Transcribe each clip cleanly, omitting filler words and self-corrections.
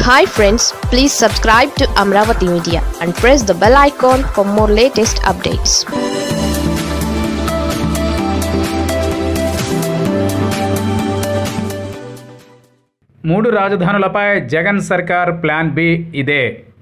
Hi friends, please subscribe to Amaravathi Media and press the bell icon for more latest updates. మూడు రాజధానులపై జగన్ సర్కార్ plan B ఇదే.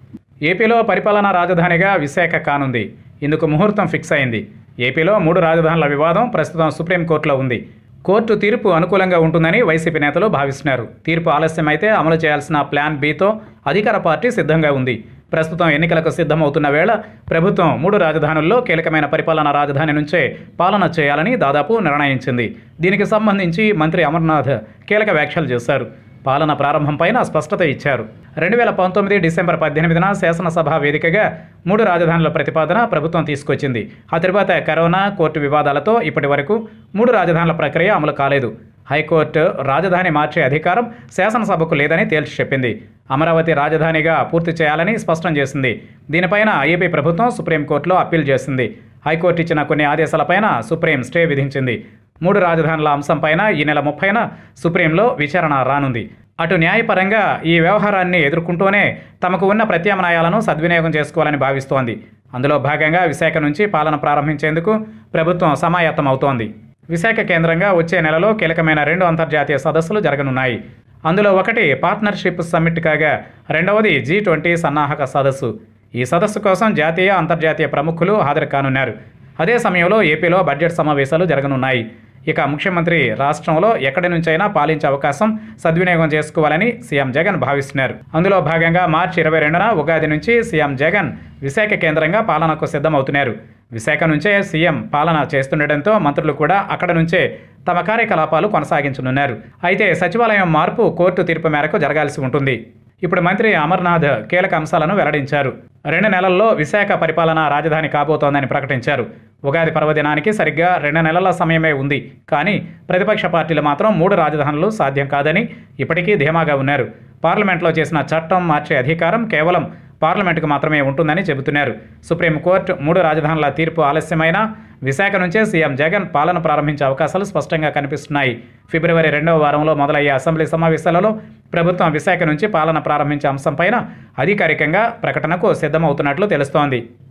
ఏపీలో పరిపాలనా రాజధానిగా విశాఖ కానుంది. ఇందుకు ముహూర్తం ఫిక్స్ అయింది. ఏపీలో మూడు రాజధానుల వివాదం ప్రస్తుతం సుప్రీంకోర్టులో ఉంది. కోర్టు తీర్పు అనుకూలంగా ఉంటుందని వైసీపీ నేతలు భావిస్తున్నారు. తీర్పు ఆలస్యమైతే అమలు చేయాల్సిన ప్లాన్ బితో అధికార పార్టీ సిద్ధంగా ఉంది. ప్రస్తుతం ఎన్నికలకు సిద్ధమవుతున్న వేళ ప్రభుత్వం మూడు రాజధానుల్లో కీలకమైన పరిపాలనా రాజధాని నుంచే పాలన చేయాలని దాదాపు నిర్ణయించింది. దీనికి సంబంధించి మంత్రి అమర్నాథ్ కీలక వ్యాఖ్యలు చేశారు. పాలన ప్రారంభంపైన స్పష్టత ఇచ్చారు. 2019 డిసెంబర్ 18న శాసనసభ వేదికగా మూడు రాజధానుల ప్రతిపాదన ప్రభుత్వం తీసుకొచ్చింది. ఆ తర్వాత కరోనా, కోర్టు వివాదాలతో ఇప్పటి వరకు మూడు రాజధానుల ప్రక్రియ అమలు కాలేదు. హైకోర్టు రాజధాని మార్చే అధికారం శాసనసభకు లేదని తేల్చి చెప్పింది. అమరావతి రాజధానిగా పూర్తి చేయాలని స్పష్టం చేసింది. దీనిపైన ఏపీ ప్రభుత్వం సుప్రీంకోర్టులో అప్పీల్ చేసింది. హైకోర్టు ఇచ్చిన కొన్ని ఆదేశాలపైన సుప్రీం స్టే విధించింది. మూడు రాజధానుల అంశంపైన ఈ నెల 30న సుప్రీంలో విచారణ రానుంది. అటు న్యాయపరంగా ఈ వ్యవహారాన్ని ఎదుర్కొంటూనే తమకు ఉన్న ప్రత్యామ్నాయాలను సద్వినియోగం చేసుకోవాలని భావిస్తోంది. అందులో భాగంగా విశాఖ నుంచి పాలన ప్రారంభించేందుకు ప్రభుత్వం సమాయత్తమవుతోంది. విశాఖ కేంద్రంగా వచ్చే నెలలో కీలకమైన 2 అంతర్జాతీయ సదస్సులు జరగనున్నాయి. అందులో ఒకటి పార్ట్నర్షిప్ సమ్మిట్ కాగా రెండవది G20 సన్నాహక సదస్సు. ఈ సదస్సు కోసం జాతీయ, అంతర్జాతీయ ప్రముఖులు హాజరు కానున్నారు. అదే సమయంలో ఏపీలో బడ్జెట్ సమావేశాలు జరగనున్నాయి. ఇక ముఖ్యమంత్రి రాష్ట్రంలో ఎక్కడి నుంచైనా పాలించే అవకాశం సద్వినియోగం చేసుకోవాలని సీఎం జగన్ భావిస్తున్నారు. అందులో భాగంగా మార్చి 22న ఉగాది నుంచి సీఎం జగన్ విశాఖ కేంద్రంగా పాలనకు సిద్ధమవుతున్నారు. విశాఖ నుంచే సీఎం పాలన చేస్తుండటంతో మంత్రులు కూడా అక్కడ నుంచే తమ కార్యకలాపాలు కొనసాగించనున్నారు. అయితే సచివాలయం మార్పు కోర్టు తీర్పు మేరకు జరగాల్సి ఉంటుంది. ఇప్పుడు మంత్రి అమర్నాథ్ కీలక అంశాలను వెల్లడించారు. 2 నెలల్లో విశాఖ పరిపాలనా రాజధాని కాబోతోందని ప్రకటించారు. ఉగాది పర్వదినానికి సరిగ్గా 2 నెలల సమయమే ఉంది. కానీ ప్రతిపక్ష పార్టీలు మాత్రం 3 రాజధానులు సాధ్యం కాదని ఇప్పటికీ ధీమాగా ఉన్నారు. పార్లమెంట్లో చేసిన చట్టం మార్చే అధికారం కేవలం పార్లమెంటుకు మాత్రమే ఉంటుందని చెబుతున్నారు. సుప్రీంకోర్టు 3 రాజధానుల తీర్పు ఆలస్యమైనా విశాఖ నుంచే సీఎం జగన్ పాలన ప్రారంభించే అవకాశాలు స్పష్టంగా కనిపిస్తున్నాయి. ఫిబ్రవరి 2వ వారంలో మొదలయ్యే అసెంబ్లీ సమావేశాలలో ప్రభుత్వం విశాఖ నుంచి పాలన ప్రారంభించే అంశంపైన అధికారికంగా ప్రకటనకు సిద్ధమవుతున్నట్లు తెలుస్తోంది.